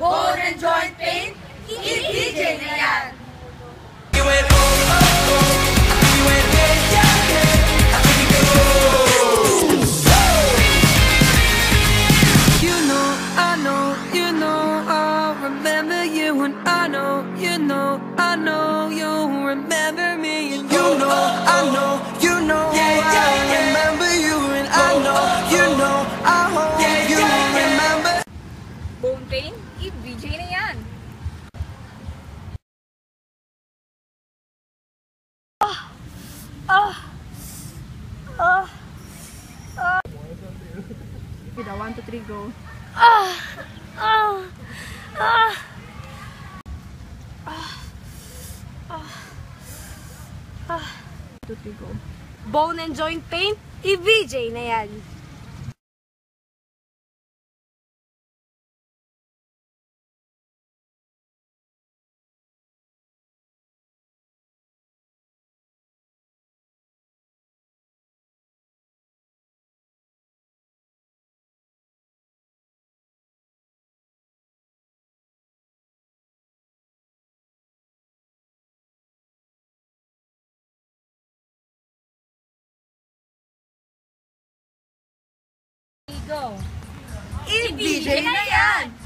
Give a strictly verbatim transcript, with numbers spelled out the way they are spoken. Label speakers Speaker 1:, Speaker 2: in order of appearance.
Speaker 1: bone and joint pain, i-D J na yan!
Speaker 2: You know, I know, you know, I'll remember you, and I know, you know, I know you'll remember me, and you know, I know, you know, I remember you, and I know, you know, I hope you remember.
Speaker 1: Bone pain, i-D J na yan! Ah! Ah! Ah! Ah! one, two, three, go. Ah! Ah! Ah! Ah! Ah! Ah! two, three, go. Bone and joint pain, i-D J na yan! Go!
Speaker 3: I-D J na yan!